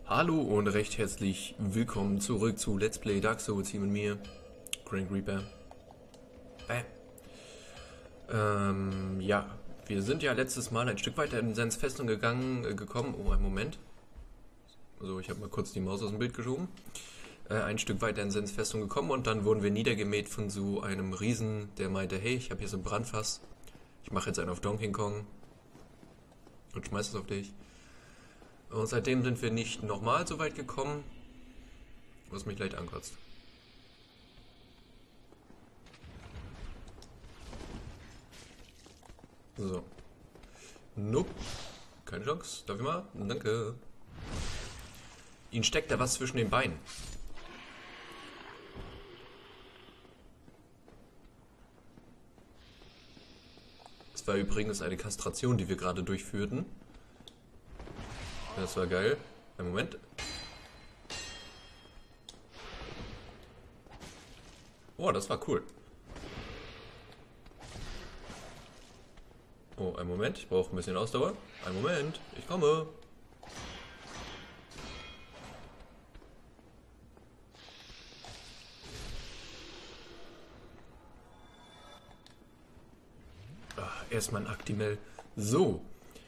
Hallo und recht herzlich willkommen zurück zu Let's Play Dark Souls hier mit mir, Crank Reaper. Ja, wir sind ja letztes Mal ein Stück weiter in Sens Festung gekommen. Oh, einen Moment. So, ich habe mal kurz die Maus aus dem Bild geschoben. Ein Stück weiter in Sens Festung gekommen und dann wurden wir niedergemäht von so einem Riesen, der meinte, hey, ich habe hier so ein Brandfass. Ich mache jetzt einen auf Donkey Kong und schmeiß es auf dich. Und seitdem sind wir nicht nochmal so weit gekommen, was mich leicht ankotzt. So. Nope. Keine Chance. Darf ich mal? Danke. Ihnen steckt da was zwischen den Beinen. Das war übrigens eine Kastration, die wir gerade durchführten. Das war geil. Einen Moment. Oh, das war cool. Oh, einen Moment. Ich brauche ein bisschen Ausdauer. Einen Moment. Ich komme. Erstmal ein Actimel. So.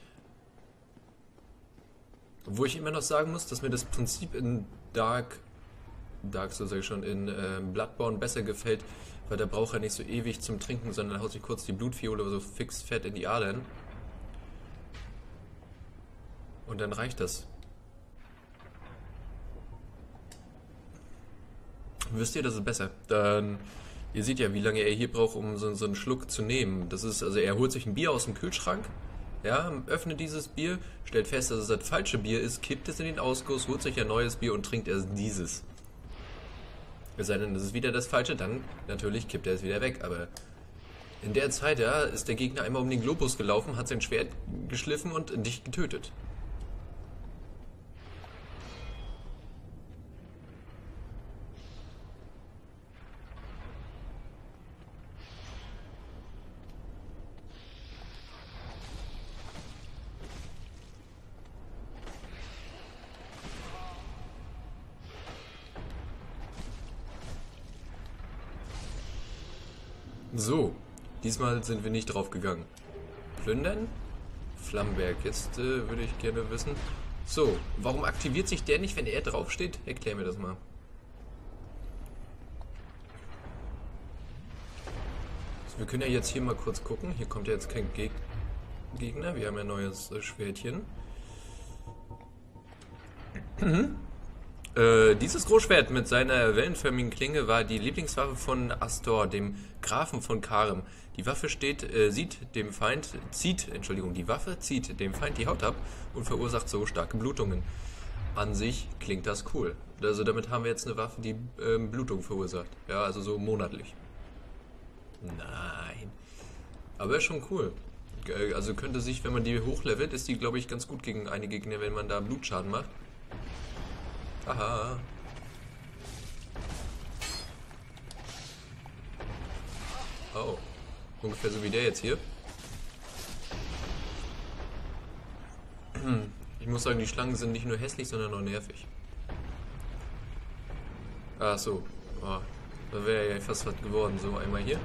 Wo ich immer noch sagen muss, dass mir das Prinzip in Dark Souls, sag ich schon, in Bloodborne besser gefällt, weil da braucht er nicht so ewig zum Trinken, sondern haut sich kurz die Blutfiole so fix fett in die Adern. Und dann reicht das. Wisst ihr, das ist besser. Dann, ihr seht ja, wie lange er hier braucht, um so einen Schluck zu nehmen. Das ist, also er holt sich ein Bier aus dem Kühlschrank. Ja, öffnet dieses Bier, stellt fest, dass es das falsche Bier ist, kippt es in den Ausguss, holt sich ein neues Bier und trinkt erst dieses. Es sei denn, das ist wieder das falsche, dann natürlich kippt er es wieder weg. Aber in der Zeit, ja, ist der Gegner einmal um den Globus gelaufen, hat sein Schwert geschliffen und dich getötet. So, diesmal sind wir nicht drauf gegangen. Plündern? Flammenberg, jetzt würde ich gerne wissen. So, warum aktiviert sich der nicht, wenn er draufsteht? Erklär mir das mal. So, wir können ja jetzt hier mal kurz gucken. Hier kommt ja jetzt kein Gegner. Wir haben ja ein neues Schwertchen. Dieses Großschwert mit seiner wellenförmigen Klinge war die Lieblingswaffe von Astor, dem Grafen von Karem. Die Waffe zieht dem Feind die Haut ab und verursacht so starke Blutungen. An sich klingt das cool. Also damit haben wir jetzt eine Waffe, die Blutung verursacht. Ja, also so monatlich. Nein. Aber ist schon cool. Also könnte sich, wenn man die hochlevelt, ist die, glaube ich, ganz gut gegen einige Gegner, wenn man da Blutschaden macht. Aha. Oh. Ungefähr so wie der jetzt hier. Ich muss sagen, die Schlangen sind nicht nur hässlich, sondern auch nervig. Ach so. Oh, da wäre ja fast was geworden. So, einmal hier.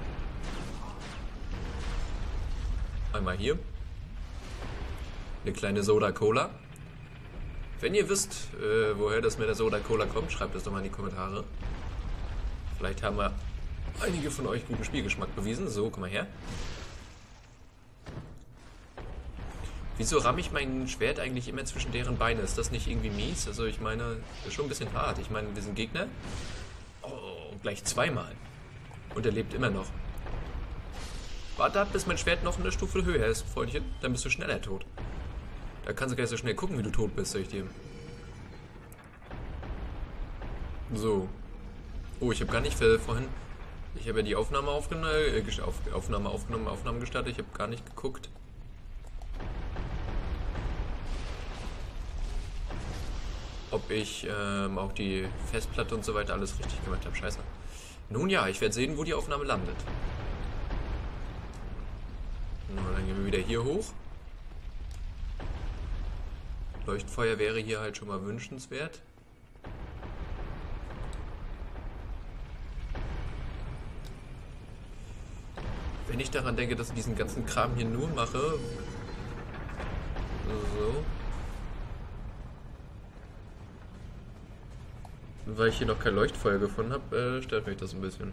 Einmal hier. Eine kleine Soda Cola. Wenn ihr wisst, woher das mit der Soda Cola kommt, schreibt es doch mal in die Kommentare. Vielleicht haben wir einige von euch guten Spielgeschmack bewiesen. So, komm mal her. Wieso ramme ich mein Schwert eigentlich immer zwischen deren Beine? Ist das nicht irgendwie mies? Also ich meine, das ist schon ein bisschen hart. Ich meine, wir sind Gegner. Oh, gleich zweimal. Und er lebt immer noch. Warte ab, bis mein Schwert noch eine Stufe höher ist, Freundchen. Dann bist du schneller tot. Da kannst du gar nicht so schnell gucken, wie du tot bist, sag ich dir. So. Oh, ich habe gar nicht vorhin... Ich habe ja die Aufnahme Aufnahmen gestartet. Ich habe gar nicht geguckt. Ob ich auch die Festplatte und so weiter alles richtig gemacht habe. Scheiße. Nun ja, ich werde sehen, wo die Aufnahme landet. Na, dann gehen wir wieder hier hoch. Leuchtfeuer wäre hier halt schon mal wünschenswert. Wenn ich daran denke, dass ich diesen ganzen Kram hier nur mache. So. Weil ich hier noch kein Leuchtfeuer gefunden habe, stört mich das ein bisschen.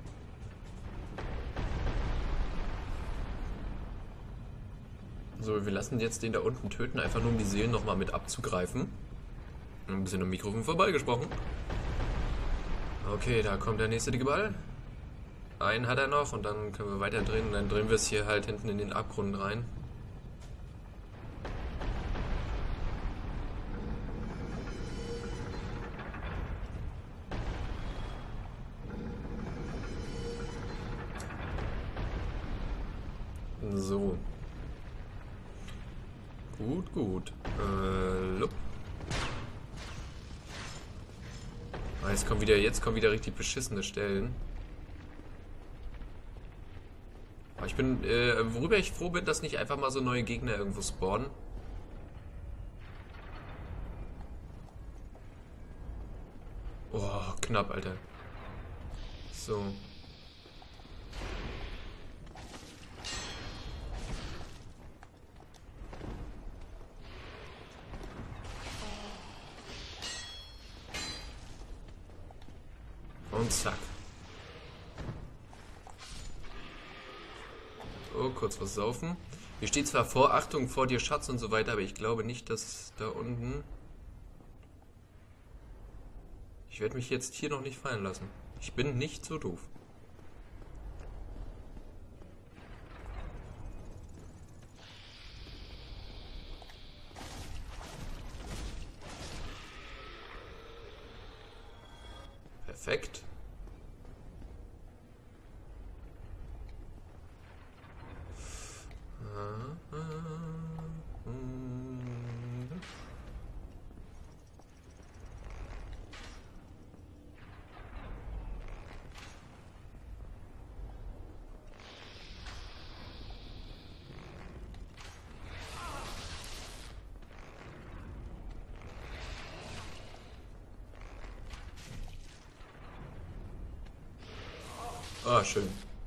So, wir lassen jetzt den da unten töten, einfach nur um die Seelen nochmal mit abzugreifen. Ein bisschen am Mikrofon vorbeigesprochen. Okay, da kommt der nächste dicke Ball. Einen hat er noch und dann können wir weiter drehen und dann drehen wir es hier halt hinten in den Abgrund rein. So. Gut, gut. Lup. Ah, jetzt kommen wieder richtig beschissene Stellen. Aber ich bin, worüber ich froh bin, dass nicht einfach mal so neue Gegner irgendwo spawnen. Oh, knapp, Alter. So. Und zack. Oh, kurz was saufen. Hier steht zwar vor, Achtung, vor dir Schatz und so weiter, aber ich glaube nicht, dass da unten... Ich werde mich jetzt hier noch nicht fallen lassen. Ich bin nicht so doof. Perfekt. Ah, schön.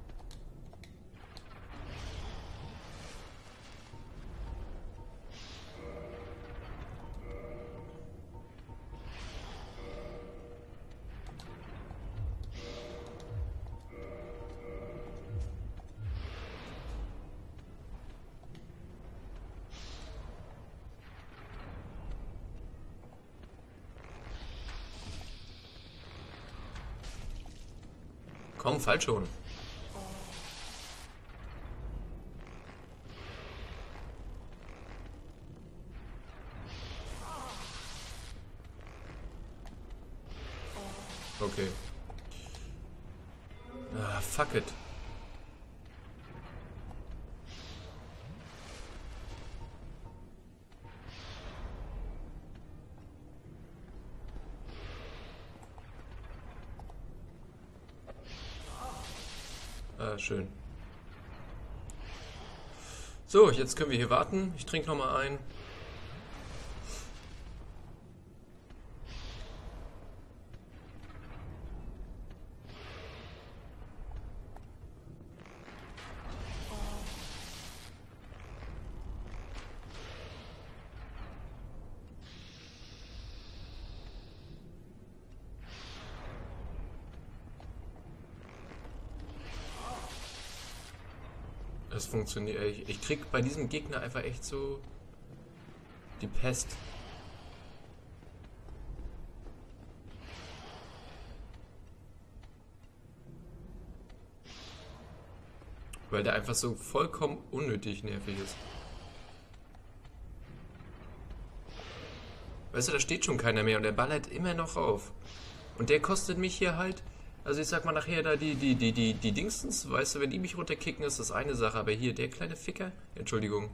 Komm, fall schon. Okay. Ah, fuck it. Ah, schön. So, jetzt können wir hier warten. Ich trinke nochmal ein. Das funktioniert. Ich krieg bei diesem Gegner einfach echt so die Pest. Weil der einfach so vollkommen unnötig nervig ist. Weißt du, da steht schon keiner mehr und der ballert immer noch auf. Und der kostet mich hier halt. Also ich sag mal nachher da die Dingstens, weißt du, wenn die mich runterkicken, ist das eine Sache, aber hier, der kleine Ficker, Entschuldigung.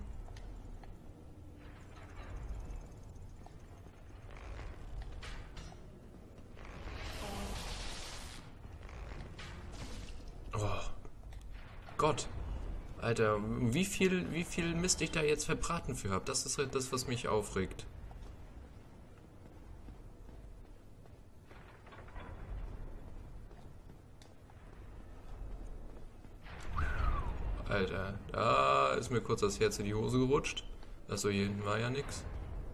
Oh, Gott. Alter, wie viel Mist ich da jetzt verbraten für habe, das ist halt das, was mich aufregt. Alter, da ist mir kurz das Herz in die Hose gerutscht. Achso, hier hinten war ja nix.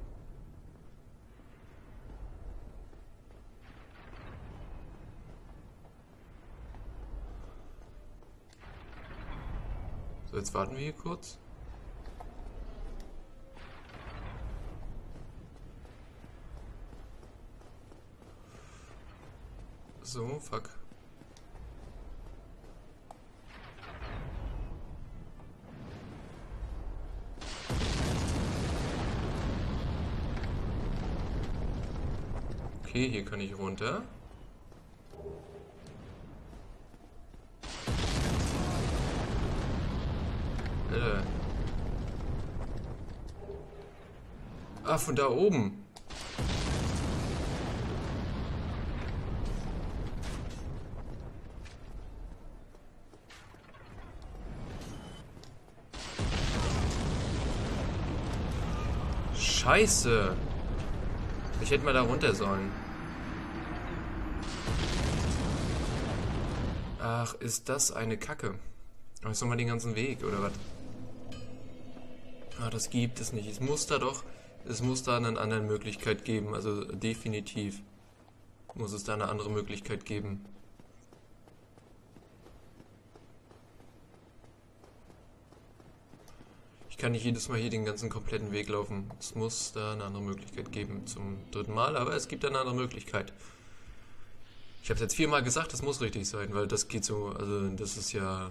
So, jetzt warten wir hier kurz. So, fuck. Okay, hier kann ich runter. Ah, von da oben. Scheiße. Ich hätte mal da runter sollen. Ach, ist das eine Kacke. Aber ist nochmal den ganzen Weg, oder was? Ah, das gibt es nicht. Es muss da eine andere Möglichkeit geben. Also definitiv muss es da eine andere Möglichkeit geben. Ich kann nicht jedes Mal hier den ganzen kompletten Weg laufen. Es muss da eine andere Möglichkeit geben zum dritten Mal, aber es gibt eine andere Möglichkeit. Ich habe es jetzt 4-mal gesagt, das muss richtig sein, weil das geht so, also das ist ja...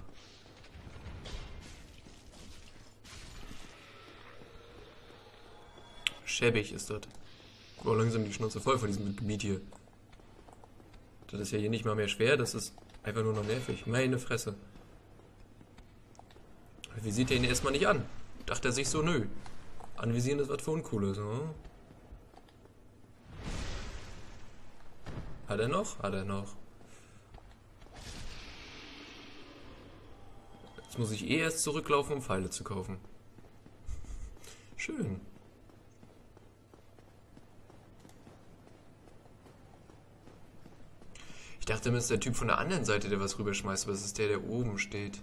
Schäbig ist das. Oh, langsam die Schnauze voll von diesem Gebiet hier. Das ist ja hier nicht mal mehr schwer, das ist einfach nur noch nervig. Meine Fresse. Wie sieht er ihn erstmal nicht an? Dachte er sich so, nö. Anvisieren ist was für Uncooles, ne? Hat er noch? Hat er noch. Jetzt muss ich eh erst zurücklaufen, um Pfeile zu kaufen. Schön. Ich dachte, das ist der Typ von der anderen Seite, der was rüberschmeißt, aber es ist der, der oben steht.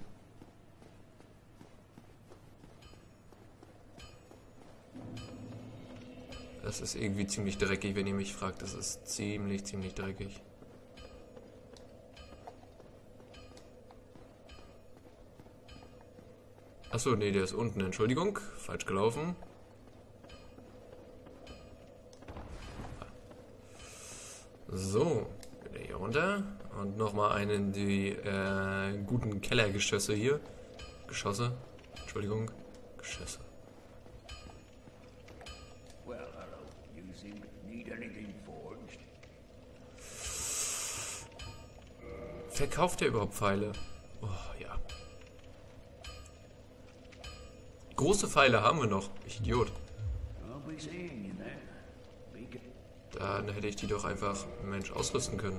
Das ist irgendwie ziemlich dreckig, wenn ihr mich fragt. Das ist ziemlich dreckig. Achso, nee, der ist unten. Entschuldigung, falsch gelaufen. So, wieder hier runter. Und nochmal einen die guten Kellergeschosse hier. Geschosse. Entschuldigung. Geschosse. Verkauft er überhaupt Pfeile? Oh, ja. Große Pfeile haben wir noch. Ich Idiot. Dann hätte ich die doch einfach, Mensch, ausrüsten können.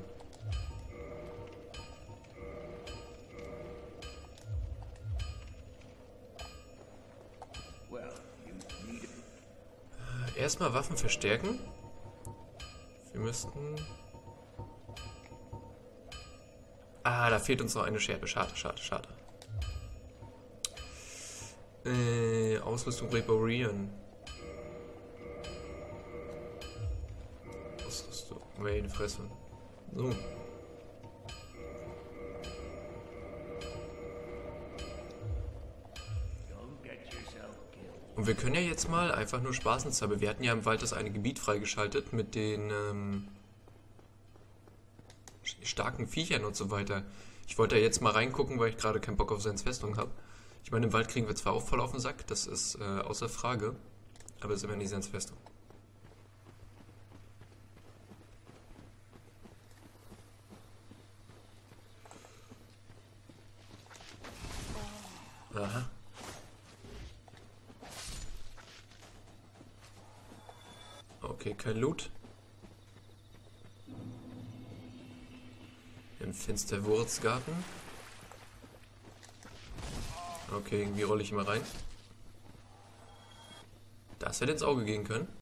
Erstmal Waffen verstärken. Wir müssten... Ah, da fehlt uns noch eine Scherbe. Schade. Ausrüstung reparieren. Ausrüstung. Meine Fresse. So. Und wir können ja jetzt mal einfach nur spaßenshalber. Wir hatten ja im Wald das eine Gebiet freigeschaltet mit den starken Viechern und so weiter. Ich wollte ja jetzt mal reingucken, weil ich gerade keinen Bock auf Sens Festung habe. Ich meine, im Wald kriegen wir zwar auch voll auf den Sack, das ist außer Frage, aber es ist immer nicht Sens Festung. Aha. Okay, kein Loot. Im Finsterwurzgarten. Okay, irgendwie rolle ich mal rein. Das hätte ins Auge gehen können.